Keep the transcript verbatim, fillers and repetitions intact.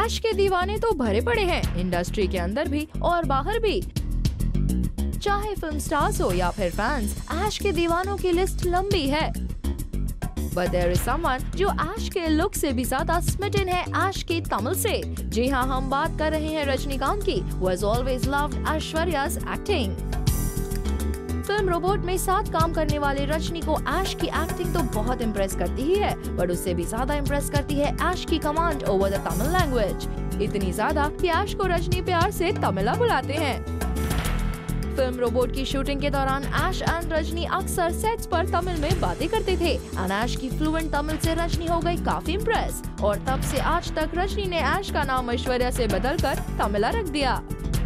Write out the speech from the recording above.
ऐश के दीवाने तो भरे पड़े हैं इंडस्ट्री के अंदर भी और बाहर भी। चाहे फिल्म स्टार्स हो या फिर फैंस, ऐश के दीवानों की लिस्ट लंबी है। But there is someone जो ऐश के लुक से भी ज्यादा स्मिटन है ऐश की तमिल से। जी हाँ, हम बात कर रहे हैं रजनीकांत की, who has always loved Aishwarya's acting। Film Robot में साथ काम करने वाले रजनी को ऐश की एक्टिंग तो बहुत इम्प्रेस करती ही है, पर उससे भी ज्यादा इम्प्रेस करती है ऐश की command over the Tamil language. इतनी ज्यादा कि ऐश को रजनी प्यार से तमिला बुलाते हैं। फिल्म रोबोट की शूटिंग के दौरान ऐश एंड रजनी अक्सर सेट्स पर तमिल में बातें करते थे। ऐश की फ्लुएंट तमिल से रजनी हो गई काफी इम्प्रेस और तब से आज तक रजनी ने ऐश का नाम ऐश्वर्या से बदलकर तमिला रख दिया।